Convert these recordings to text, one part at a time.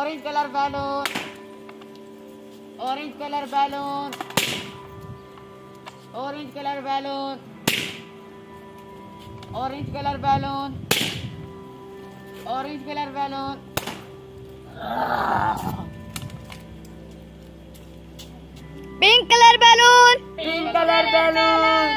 orange color balloon, orange color balloon, orange color balloon, orange color balloon, orange color balloon. Pink color balloon. Pink color balloon.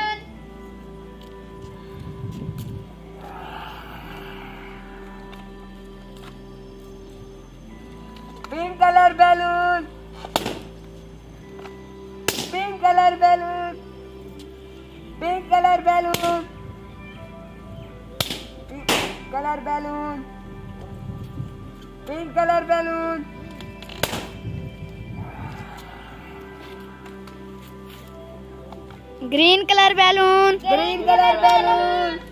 Pink color balloon. Pink color balloon. Pink color balloon. Pink color balloon. Pink color balloon. Green color balloon. Green color balloon.